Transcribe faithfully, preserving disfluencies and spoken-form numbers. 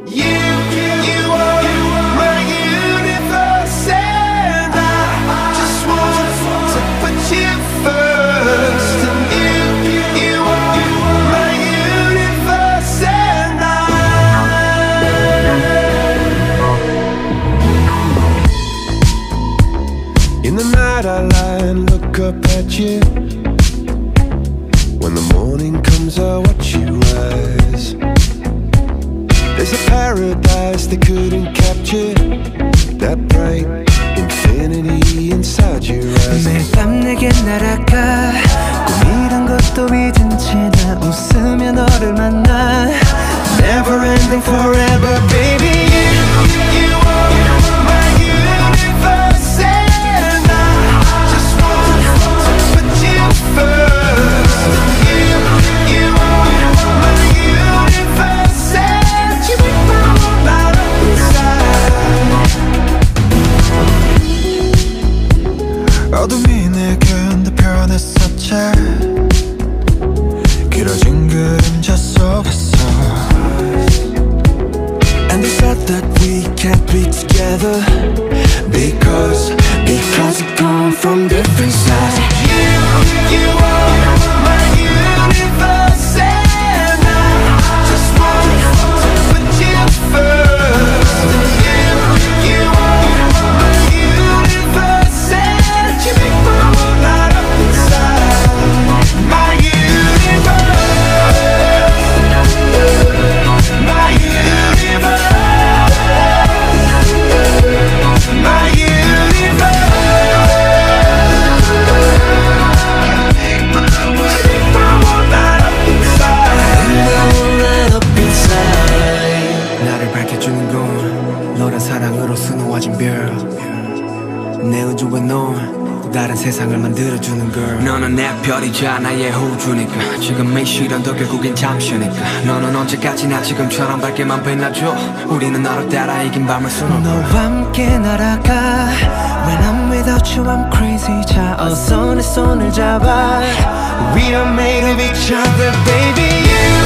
You, you are my universe, and I just want to put you first. And you, you are my universe, and I. In the night I lie and look up at you. When the morning comes I watch you rise. There's a paradise they couldn't capture, that bright infinity inside your eyes. 매일 밤 내게 날아가 꿈이란 것도 잊은 채 나 웃으며 너를 만나. Never ending forever baby. You, you are my universe, and I just want to put you first. You, you are my universe, and you make my world light up inside. 어둠이 내게 흔들편했었지. 길어진 그림자 속에서. And they said that we can't be together Because, because we come from different sides. You, you are my universe, and I just want to put you first. You, you are my universe, and you make my world light up inside. My universe, my universe, my universe. 나를 밝혀주는 건 너란 사랑으로 수놓아진 별. 내 우주에 넌 또 다른 세상을 만들어주는 걸. 너는 내 별이자 나의 호주니까 지금의 시련도 결국엔 잠시니까. 너는 언제까지나 지금처럼 밝게만 빛나줘. 우리는 너를 따라 이긴 밤을 수놓아. 너와 함께 날아가. When I'm without you I'm crazy. 자 어서 내 손을 잡아. We are made of each other baby. You